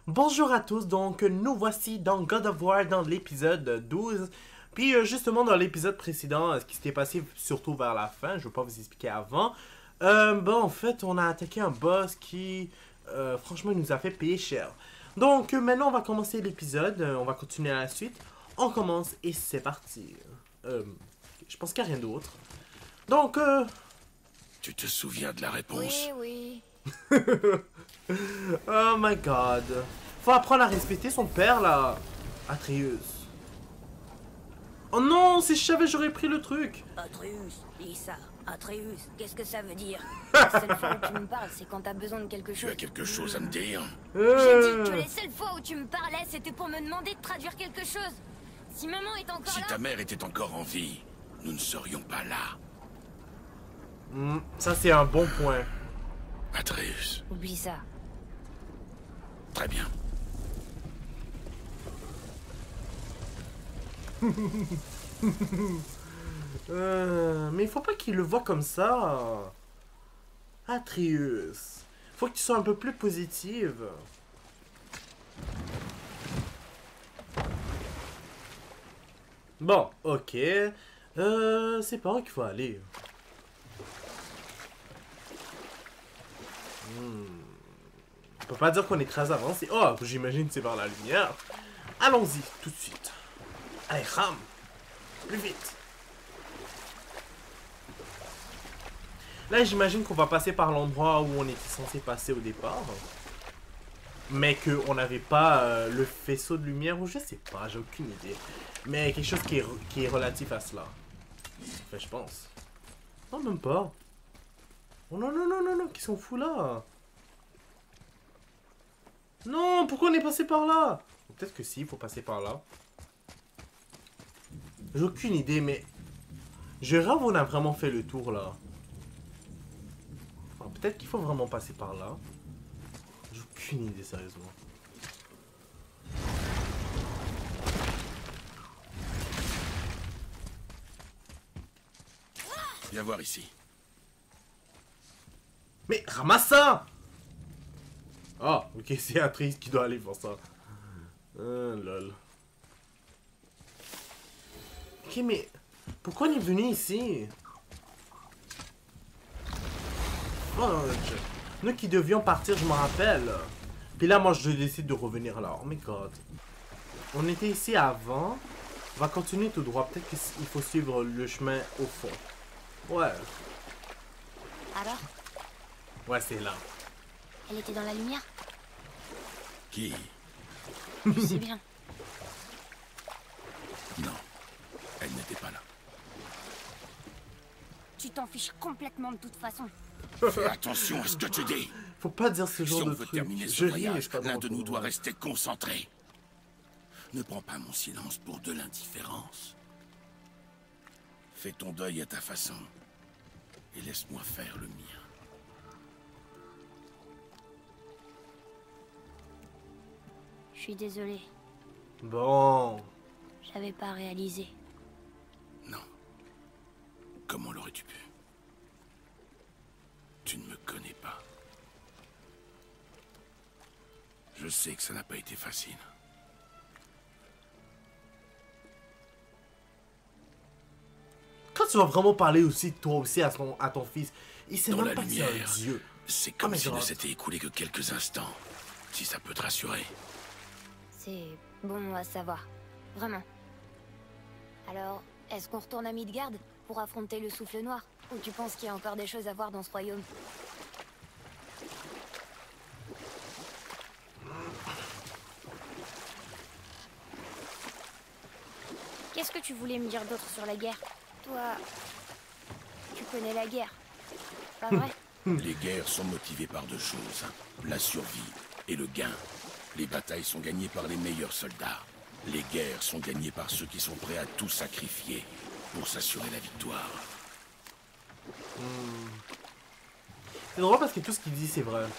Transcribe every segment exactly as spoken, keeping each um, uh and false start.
Bonjour à tous, donc nous voici dans God of War dans l'épisode douze. Puis euh, justement dans l'épisode précédent, euh, ce qui s'était passé surtout vers la fin, je ne vais pas vous expliquer avant. Euh, bon, en fait, on a attaqué un boss qui, euh, franchement, il nous a fait payer cher. Donc euh, maintenant, on va commencer l'épisode, euh, on va continuer à la suite. On commence et c'est parti. Euh, je pense qu'il n'y a rien d'autre. Donc, euh... Tu te souviens de la réponse? Oui, oui. oh my god. Faut apprendre à respecter son père, là. Atreus. Oh non, si je savais, j'aurais pris le truc. Atreus, Lisa, Atreus, qu'est-ce que ça veut dire? La seule fois où tu me parles, c'est quand t'as besoin de quelque Tu chose. as quelque chose à me dire? J'ai Euh... dit que les seules fois où tu me parlais, c'était pour me demander de traduire quelque chose. Si maman est encore Si là... ta mère était encore en vie, nous ne serions pas là. hmm, ça, c'est un bon point. Atreus. Oublie ça. Très bien. Euh, mais il faut pas qu'il le voit comme ça. Atreus. Faut que tu sois un peu plus positive. Bon, ok. Euh, c'est par où qu'il faut aller. Hmm. On peut pas dire qu'on est très avancé. Oh, j'imagine que c'est par la lumière. Allons-y, tout de suite. Allez, ram. Plus vite. Là, j'imagine qu'on va passer par l'endroit où on était censé passer au départ. Mais qu'on n'avait pas euh, le faisceau de lumière, ou je sais pas, j'ai aucune idée. Mais quelque chose qui est, qui est relatif à cela. Enfin, je pense. Non, même pas. Oh non, non, non, non, non, qui sont fous là. Non, pourquoi on est passé par là? Peut-être que si, il faut passer par là. J'ai aucune idée, mais... Je rêve on a vraiment fait le tour là. Enfin, peut-être qu'il faut vraiment passer par là. J'ai aucune idée, sérieusement. Viens voir ici. Mais ramasse ça! Ah, ok, c'est Atreus qui doit aller faire ça. Euh, lol. Ok, mais... Pourquoi on est venu ici? Oh, nous qui devions partir, je me rappelle. Puis là, moi, je décide de revenir là. Oh my god. On était ici avant. On va continuer tout droit. Peut-être qu'il faut suivre le chemin au fond. Ouais. Alors, Ouais, c'est là. elle était dans la lumière? Qui? Je sais bien. Non. Elle n'était pas là. Tu t'en fiches complètement de toute façon. Fais attention à ce que tu dis. Faut pas dire ce Si genre on de veut truc. terminer ce Je ris, mais voyage, je pas l'un de nous trop. doit rester concentré. Ne prends pas mon silence pour de l'indifférence. Fais ton deuil à ta façon. Et laisse-moi faire le mien. Je suis désolée, Bon. j'avais pas réalisé. Non. Comment l'aurais-tu pu? Tu ne me connais pas. Je sais que ça n'a pas été facile. Quand tu vas vraiment parler aussi, toi aussi, à ton, à ton fils, il sait Dans même la pas que c'est un lumière, dieu. c'est comme my s'il ne God. s'était écoulé que quelques instants. Si ça peut te rassurer. C'est bon à savoir. Vraiment. Alors, est-ce qu'on retourne à Midgard pour affronter le souffle noir? Ou tu penses qu'il y a encore des choses à voir dans ce royaume? Qu'est-ce que tu voulais me dire d'autre sur la guerre? Toi, tu connais la guerre, pas vrai? Les guerres sont motivées par deux choses. La survie et le gain. Les batailles sont gagnées par les meilleurs soldats. Les guerres sont gagnées par ceux qui sont prêts à tout sacrifier pour s'assurer la victoire. C'est drôle parce que tout ce qu'il dit, c'est vrai.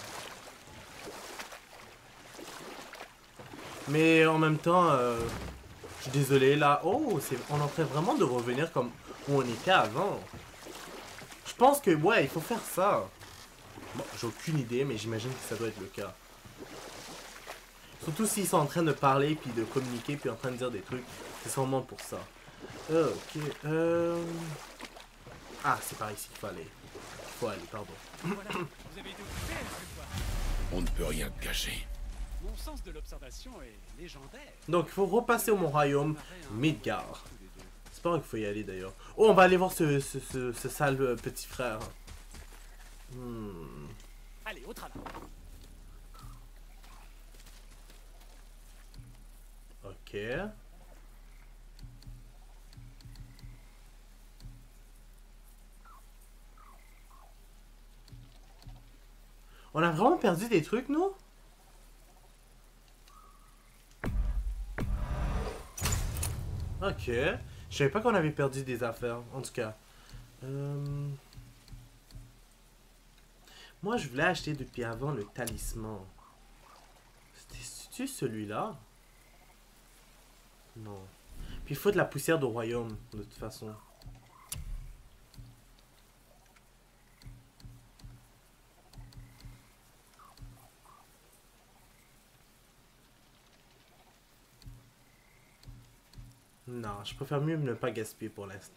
Mais en même temps, euh, je suis désolé, là... Oh, c'est, on est en train vraiment de revenir comme où on était avant. Je pense que, ouais, il faut faire ça. Bon, j'ai aucune idée, mais j'imagine que ça doit être le cas. Surtout s'ils sont en train de parler, puis de communiquer, puis en train de dire des trucs. C'est sûrement pour ça. Euh, ok. Euh... Ah, c'est par ici qu'il faut aller. Il faut aller, pardon. Voilà, vous avez été occupé, je vois. On ne peut rien te cacher. Mon sens de l'observation est légendaire. Donc, il faut repasser au mon royaume, Midgard. Tous les deux. C'est pas vrai qu'il faut y aller d'ailleurs. Oh, on va aller voir ce, ce, ce, ce sale euh, petit frère. Hmm. Allez, au travail. Ok. On a vraiment perdu des trucs, nous? Ok. Je savais pas qu'on avait perdu des affaires, en tout cas. Euh... Moi, je voulais acheter depuis avant le talisman. C'était celui-là? Non. Puis il faut de la poussière de royaume, de toute façon. Non, je préfère mieux ne pas gaspiller pour l'instant.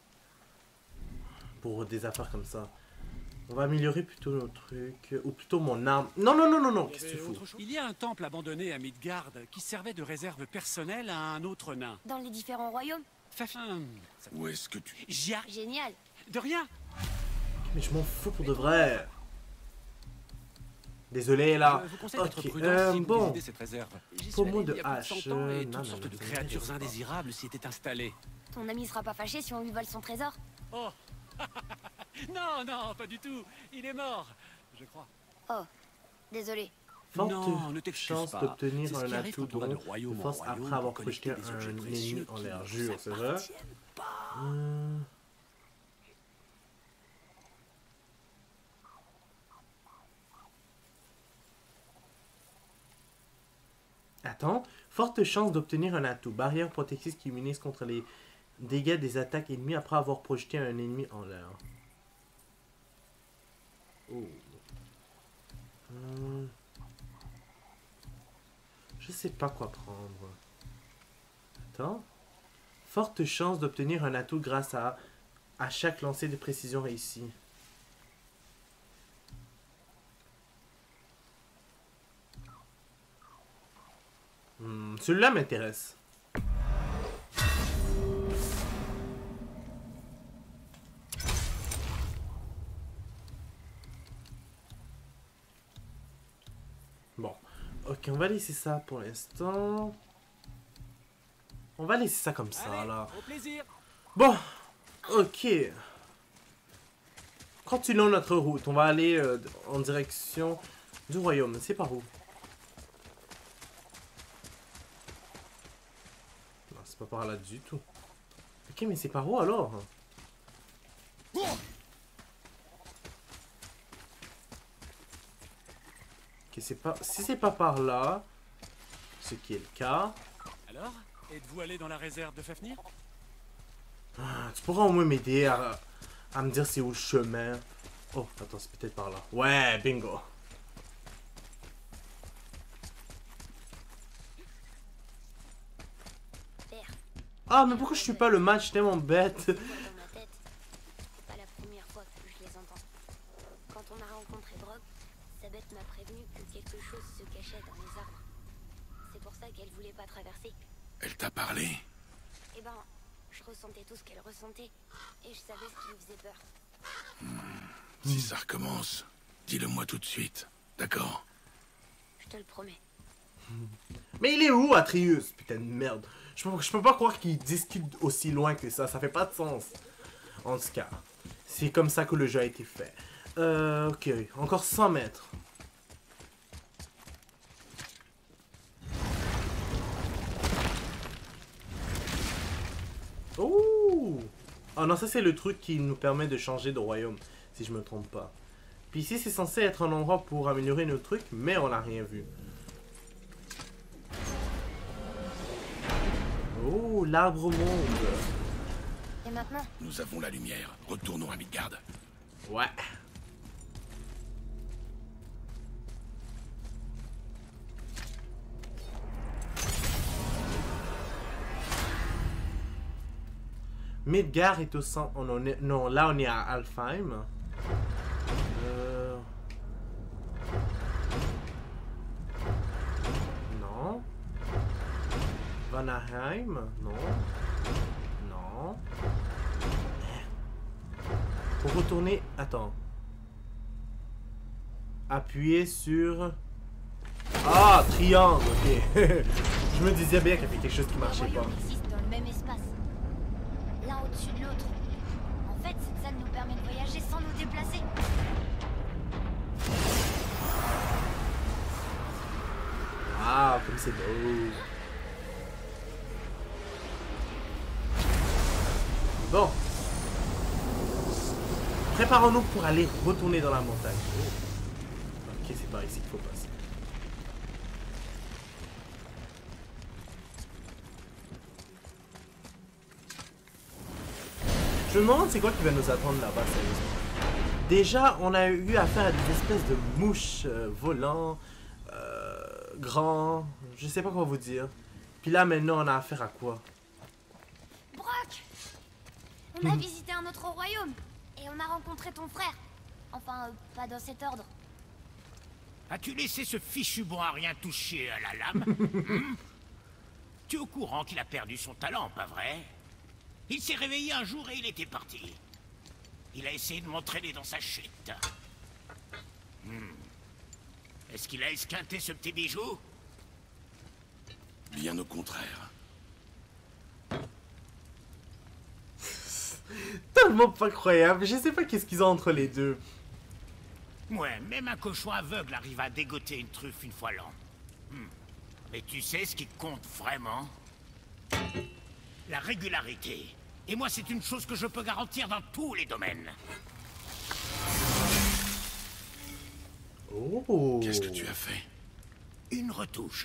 Pour des affaires comme ça. On va améliorer plutôt nos trucs. Ou plutôt mon arme. Non, non, non, non, non. Qu'est-ce que tu fous? Il y a un temple abandonné à Midgard qui servait de réserve personnelle à un autre nain. Dans les différents royaumes? Fafin. Où est-ce que tu... J'y arrive. Génial. De rien. Mais je m'en fous pour de vrai. Désolé là. Je vous conseille d'être Ok, prudent euh, si vous bon. visitez cette réserve. J'y suis Pommeau allé de il y a plus hache, cent ans et euh, toutes non, sortes non, de non, créatures je sais pas. indésirables s'y étaient installées. Ton ami sera pas fâché si on lui vole son trésor? Oh. Non, non, pas du tout. Il est mort, je crois. Oh, désolé. Forte Non, ne t'excuse chance pas. d'obtenir C'est ce un qui arrive atout quand on va de dont royaume de en force royaume après avoir pour projeté collecter des objets un précieux ennemi en qui l'air. ne Jure, vous c'est vrai? appartiennent pas. Hum. Attends. Forte chance d'obtenir un atout. Barrière protectrice qui immunise contre les dégâts des attaques ennemies après avoir projeté un ennemi en l'air. Oh. Hum. Je sais pas quoi prendre. Attends. Forte chance d'obtenir un atout grâce à, à chaque lancer de précision réussi. Hmm, celui-là m'intéresse. Bon. Ok, on va laisser ça pour l'instant. On va laisser ça comme ça, Allez, là. au plaisir. Bon. Ok. Continuons notre route. On va aller euh, en direction du royaume. C'est par où? Non, c'est pas par là du tout. Ok, mais c'est par où alors? Ok, c'est pas... Si c'est pas par là, ce qui est le cas... Alors, êtes-vous allé dans la réserve de Fafnir? Ah, tu pourras au moins m'aider à, à me dire c'est où le chemin. Oh, attends, c'est peut-être par là. Ouais, bingo. Père, Ah, mais pourquoi je suis pas le match tellement bête? dans ma tête, c'est pas la première fois que je les entends. Quand on a rencontré Brok, Sabeth m'a prévenu que quelque chose se cachait dans les arbres. C'est pour ça qu'elle voulait pas traverser. Elle t'a parlé? Eh ben, je ressentais tout ce qu'elle ressentait, et je savais ce qui lui faisait peur. Si ça recommence, dis-le-moi tout de suite. D'accord? Je te le promets. Mais il est où, Atreus? Putain de merde. Je peux, je peux pas croire qu'il discute aussi loin que ça. Ça fait pas de sens. En tout cas, c'est comme ça que le jeu a été fait. Euh, ok. Encore cent mètres. Ouh! Oh non, ça c'est le truc qui nous permet de changer de royaume, si je me trompe pas. Puis ici c'est censé être un endroit pour améliorer nos trucs, mais on n'a rien vu. Oh, l'arbre monde. Et maintenant? Nous avons la lumière. Retournons à Midgard. Ouais. Midgar est au centre. On en est... Non, là on est à Alfheim. Euh... Non. Vanaheim? Non. Non. Pour retourner... Attends. Appuyer sur... Ah, triangle, ok. Je me disais bien qu'il y avait quelque chose qui marchait Les pas. royaumes existent dans le même espace. L'un au-dessus de l'autre. En fait, cette salle nous permet de voyager sans nous déplacer. Ah, comme c'est beau. Bon. Préparons-nous pour aller retourner dans la montagne. Ok, c'est par ici qu'il faut passer. Je me demande c'est quoi qui va nous attendre là-bas, sérieusement. Déjà, on a eu affaire à des espèces de mouches euh, volants, euh, grands, je sais pas quoi vous dire. Puis là, maintenant, on a affaire à quoi? Brock! On a visité un autre royaume. Et on a rencontré ton frère. Enfin, euh, pas dans cet ordre. As-tu laissé ce fichu bon à rien toucher à la lame? hmm Tu es au courant qu'il a perdu son talent, pas vrai? Il s'est réveillé un jour et il était parti. Il a essayé de m'entraîner dans sa chute. Hmm. Est-ce qu'il a esquinté ce petit bijou? Bien au contraire. Tellement pas croyable. Je sais pas qu'est-ce qu'ils ont entre les deux. Ouais, même un cochon aveugle arrive à dégoter une truffe une fois l'an. Hmm. Mais tu sais ce qui compte vraiment? La régularité. Et moi, c'est une chose que je peux garantir dans tous les domaines. Oh. Qu'est-ce que tu as fait? Une retouche.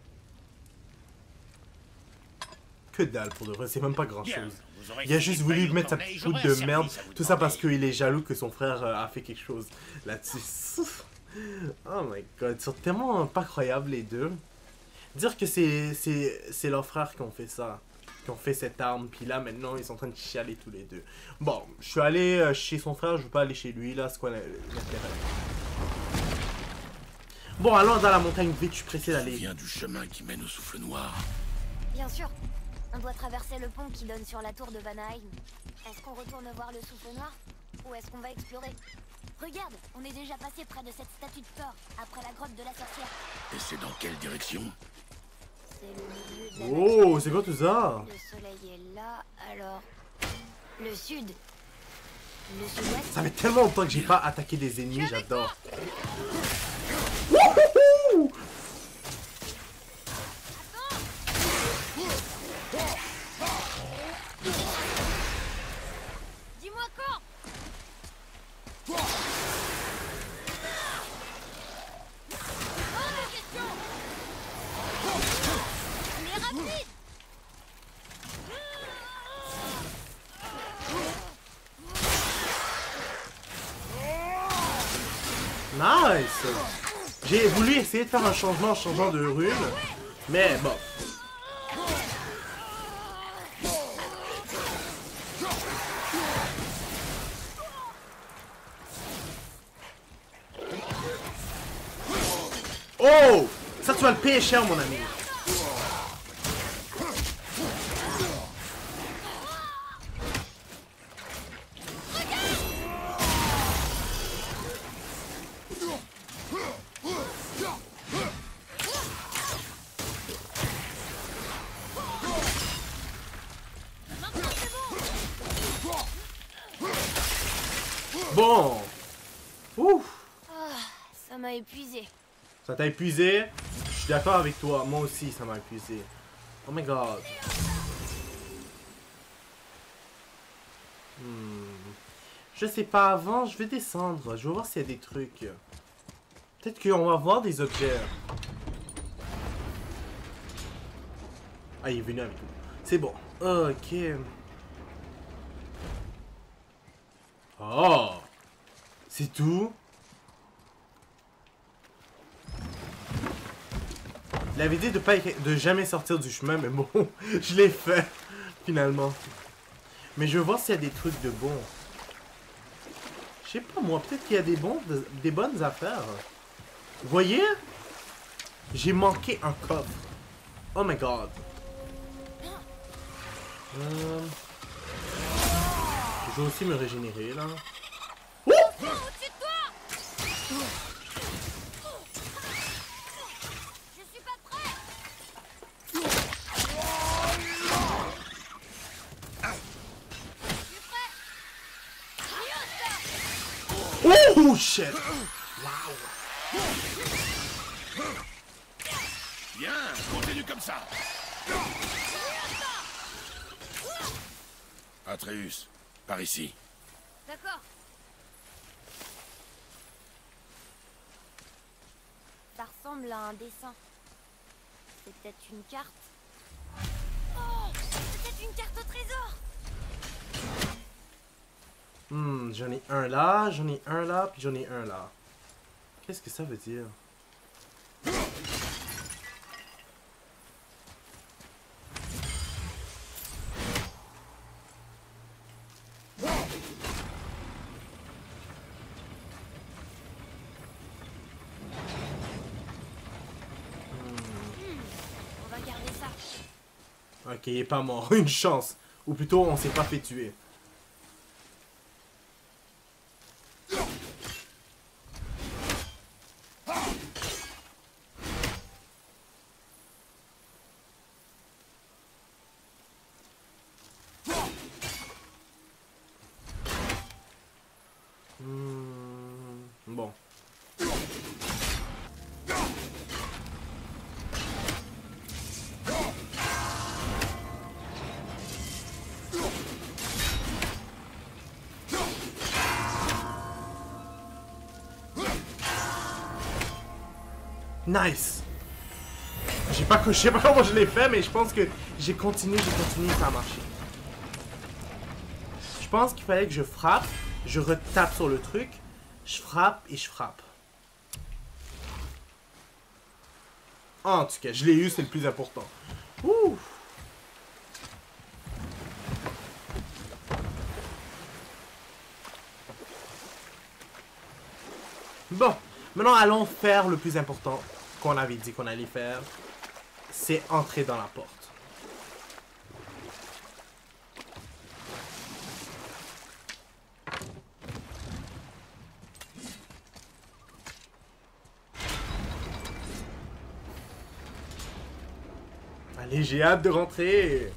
Que dalle pour de vrai, c'est même pas grand Bien, chose. vous aurez Il a fini juste de voulu faillir mettre sa corneille, petite j'aurai poudre un de service merde. à vous Tout ça parce demander. qu'il est jaloux que son frère euh, a fait quelque chose là-dessus. Oh my god, ils sont tellement pas croyables les deux. Dire que c'est c'est leurs frères qui ont fait ça. Qui ont fait cette arme. Puis là maintenant ils sont en train de chialer tous les deux. Bon, je suis allé euh, chez son frère, je veux pas aller chez lui là. C'est quoi l'intérêt? Bon, allons dans la montagne vite, je suis pressé Tu te d'aller. souviens du chemin qui mène au souffle noir? Bien sûr. On doit traverser le pont qui donne sur la tour de Vanaheim. Est-ce qu'on retourne voir le souffle noir? Ou est-ce qu'on va explorer? Regarde, on est déjà passé près de cette statue de Thor, après la grotte de la sorcière. Et c'est dans quelle direction? C'est le milieu de la Oh, c'est quoi tout ça? Le soleil est là, alors... Le sud. Le sud-ouest. Ça fait tellement longtemps que j'ai pas attaqué des ennemis, j'adore. Dis-moi quand. Hors de question. Mais rapide. Nice! J'ai voulu essayer de faire un changement en changeant de rune, mais bon. Oh! Ça, tu vas le payer cher, mon ami. Bon. Ouf. Ah, ça m'a épuisé. Ça t'a épuisé? Je suis d'accord avec toi. Moi aussi, ça m'a épuisé. Oh my god. Hmm. Je sais pas, avant, je vais descendre. Je vais voir s'il y a des trucs. Peut-être qu'on va voir des objets. Ah, il est venu avec nous. C'est bon. Ok. Oh! C'est tout? Il avait dit de pas de jamais sortir du chemin, mais bon, je l'ai fait, finalement. Mais je veux voir s'il y a des trucs de bons. Je sais pas moi, peut-être qu'il y a des, bons, des bonnes affaires. Vous voyez? J'ai manqué un coffre. Oh my god. Euh... Je vais aussi me régénérer là. Oh! Au-dessus de toi! Je suis pas prêt! Je suis prêt! Oh shit! Wow! Bien, continue comme ça. Atreus, par ici. D'accord. Ça ressemble à un dessin. C'est peut-être une carte. Oh! C'est peut-être une carte au trésor! Hmm, j'en ai un là, j'en ai un là, puis j'en ai un là. Qu'est-ce que ça veut dire? On va garder ça. Ok, il est pas mort, une chance. Ou plutôt, on s'est pas fait tuer. Hmm, bon. Nice! J'ai pas, je sais pas comment je l'ai fait, mais je pense que j'ai continué, j'ai continué, ça a marché. Je pense qu'il fallait que je frappe, je retape sur le truc, je frappe et je frappe. En tout cas, je l'ai eu, c'est le plus important. Ouh! Bon, maintenant allons faire le plus important qu'on avait dit qu'on allait faire. C'est entrer dans la porte. Allez, j'ai hâte de rentrer.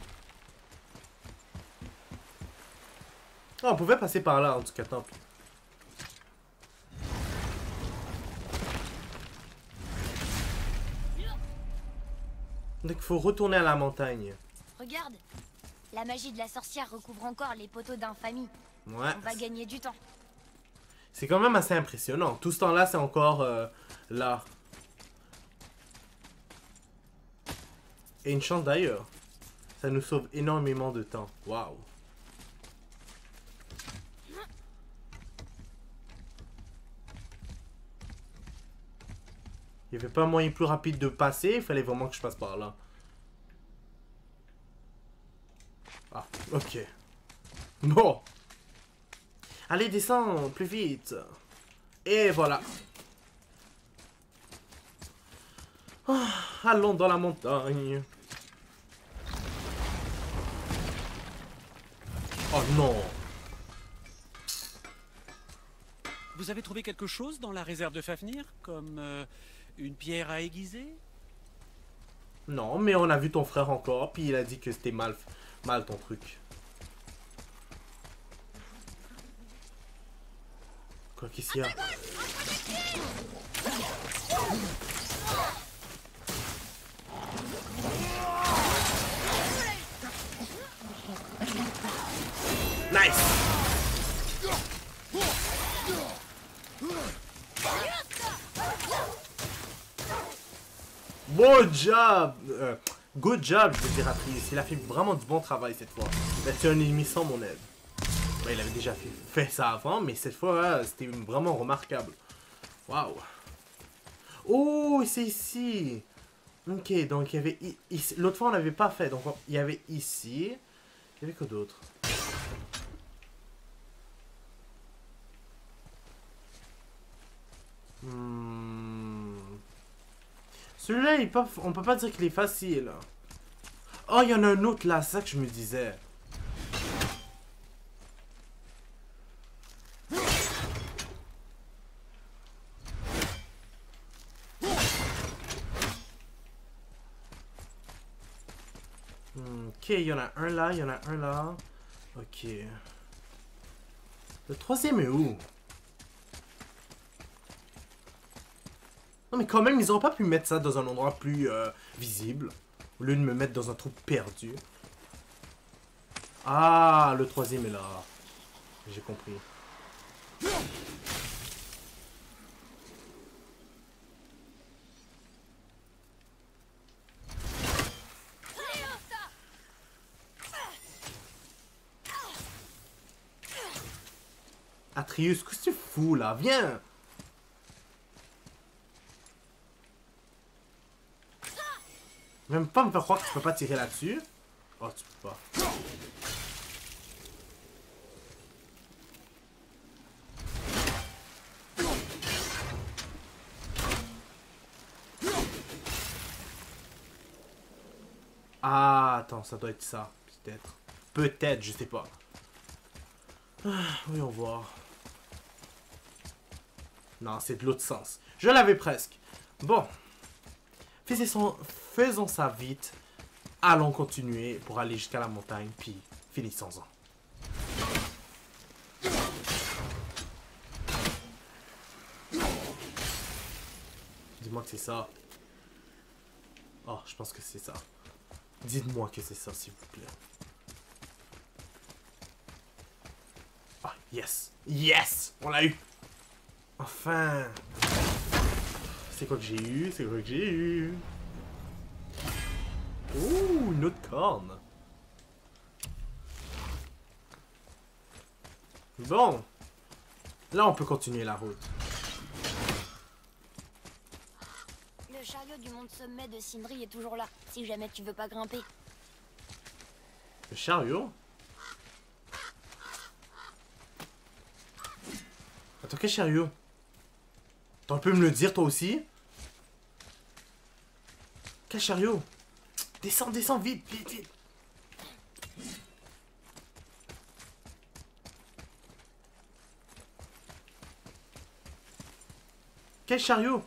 Oh, on pouvait passer par là, en tout cas, tant pis. Donc, il faut retourner à la montagne. Regarde, la magie de la sorcière recouvre encore les poteaux d'infamie. Ouais. On va gagner du temps. C'est quand même assez impressionnant. Tout ce temps-là, c'est encore euh, là. Et une chance d'ailleurs. Ça nous sauve énormément de temps. Waouh. Il n'y avait pas un moyen plus rapide de passer. Il fallait vraiment que je passe par là. Ah, ok. Bon. Allez, descends plus vite. Et voilà. Ah, allons dans la montagne. Oh non. Vous avez trouvé quelque chose dans la réserve de Fafnir? Comme euh, une pierre à aiguiser? Non, mais on a vu ton frère encore, puis il a dit que c'était mal, mal ton truc. Quoi qu'est-ce qu'il y a? Nice! Bon job! Euh, good job, je veux dire, Atreus. Il a fait vraiment du bon travail cette fois. Il a tué un ennemi sans mon aide. Ouais, il avait déjà fait, fait ça avant, mais cette fois, c'était vraiment remarquable. Waouh! Oh, c'est ici! Ok, donc il y avait ici. L'autre fois, on n'avait pas fait. Donc, il y avait ici. Il y avait quoi d'autre? Celui-là, il est pas... on peut pas dire qu'il est facile. Oh, il y en a un autre là, c'est ça que je me disais. Ok, il y en a un là, il y en a un là. Ok. Le troisième est où? Non mais quand même, ils auraient pas pu mettre ça dans un endroit plus euh, visible. Au lieu de me mettre dans un trou perdu. Ah, le troisième est là. J'ai compris. Atreus, qu'est-ce que tu fous là? Viens! Même pas me faire croire que tu peux pas tirer là-dessus. Oh, tu peux pas. Ah, attends, ça doit être ça. Peut-être. Peut-être, je sais pas. Ah, voyons voir. Non, c'est de l'autre sens. Je l'avais presque. Bon. Faisons, faisons ça vite. Allons continuer pour aller jusqu'à la montagne, puis finissons-en. Dis-moi que c'est ça. Oh, je pense que c'est ça. Dites-moi que c'est ça, s'il vous plaît. Ah, yes! Yes! On l'a eu! Enfin! C'est quoi que j'ai eu? C'est quoi que j'ai eu? Ouh, une autre corne! Bon! Là, on peut continuer la route. Le chariot du mont sommet de Sindri est toujours là, si jamais tu veux pas grimper. Le chariot? Attends, quel chariot? T'aurais pu me le dire, toi aussi? Quel chariot? Descends, descends, vite, vite, vite! Quel chariot?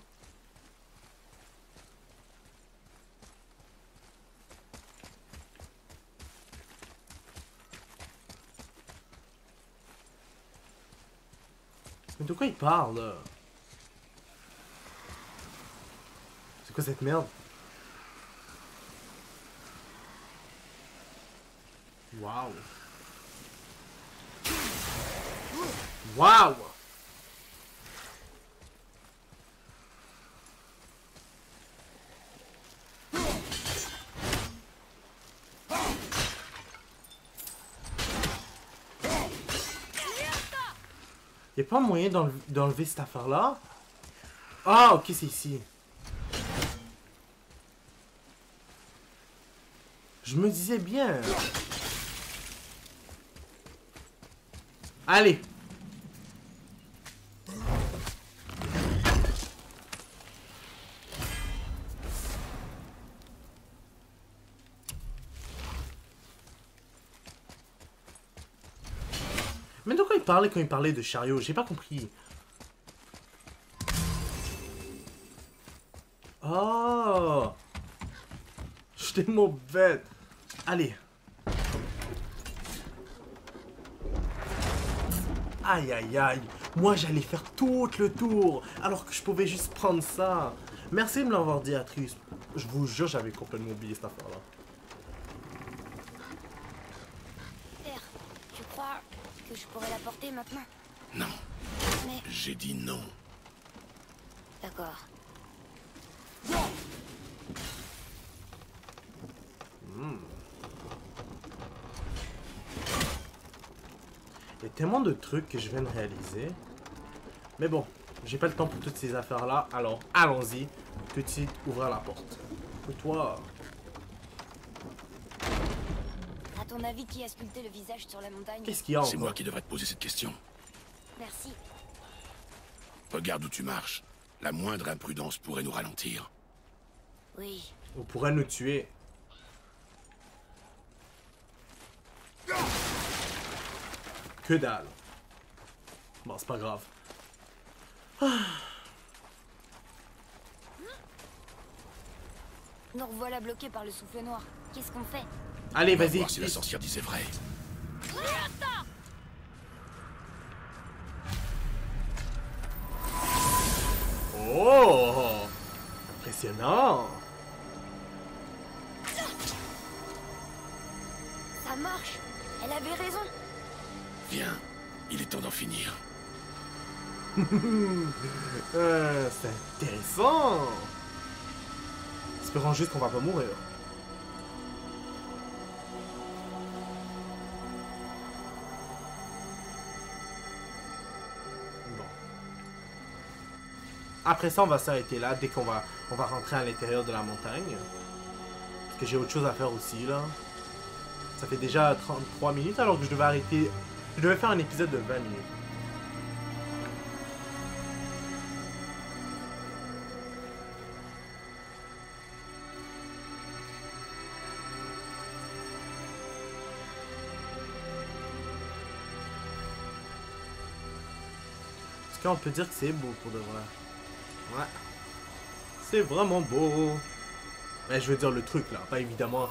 Mais de quoi il parle, là? C'est quoi cette merde? Waouh! Waouh! Y'a pas moyen d'enlever cette affaire-là? Ah, ok, c'est ici. Je me disais bien. Allez. Mais de quoi il parlait quand il parlait de chariot? J'ai pas compris. Oh! J'étais mauvais. Allez. Aïe aïe aïe. Moi j'allais faire tout le tour. Alors que je pouvais juste prendre ça. Merci de me l'avoir dit, Atreus. Je vous jure, j'avais complètement oublié cette affaire-là. Père, tu crois que je pourrais la porter maintenant? Non. Mais... J'ai dit non. D'accord. Hmm. Il y a tellement de trucs que je viens de réaliser. Mais bon, j'ai pas le temps pour toutes ces affaires-là. Alors, allons-y. Tout de suite, ouvrir la porte. Et toi... À ton avis, qui a sculpté le visage sur la montagne? Qu'est-ce qu'il y a encore? C'est moi qui devrais te poser cette question. Merci. Regarde où tu marches. La moindre imprudence pourrait nous ralentir. Oui. Ou pourrait nous tuer. Que dalle. Bon, c'est pas grave. Nous revoilà bloqués par le souffle noir. Qu'est-ce qu'on fait? Allez, On va vas-y. voir si la sorcière disait vrai. Oh! Impressionnant! Ça marche. Elle avait raison. Viens, il est temps d'en finir. Euh, c'est intéressant! Espérons juste qu'on va pas mourir. Bon. Après ça, on va s'arrêter là dès qu'on va, on va rentrer à l'intérieur de la montagne. Parce que j'ai autre chose à faire aussi, là. Ça fait déjà trente-trois minutes alors que je devais arrêter... Je devais faire un épisode de vingt minutes. Est-ce qu'on peut dire que c'est beau pour de vrai? Ouais. C'est vraiment beau. Mais je veux dire le truc là, pas évidemment.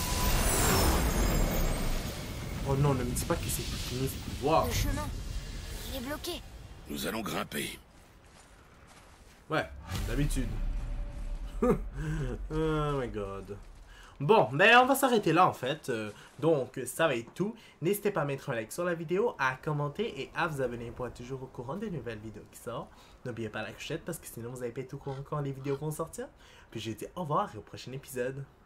Oh non, ne me dis pas que c'est fini ce pouvoir. Le chemin. Il est bloqué. Nous allons grimper. Ouais, d'habitude. Oh my god. Bon, mais on va s'arrêter là en fait. Euh, donc, ça va être tout. N'hésitez pas à mettre un like sur la vidéo, à commenter et à vous abonner pour être toujours au courant des nouvelles vidéos qui sortent. N'oubliez pas la clochette parce que sinon vous n'allez pas être au courant quand les vidéos vont sortir. Puis je vous dis au revoir et au prochain épisode.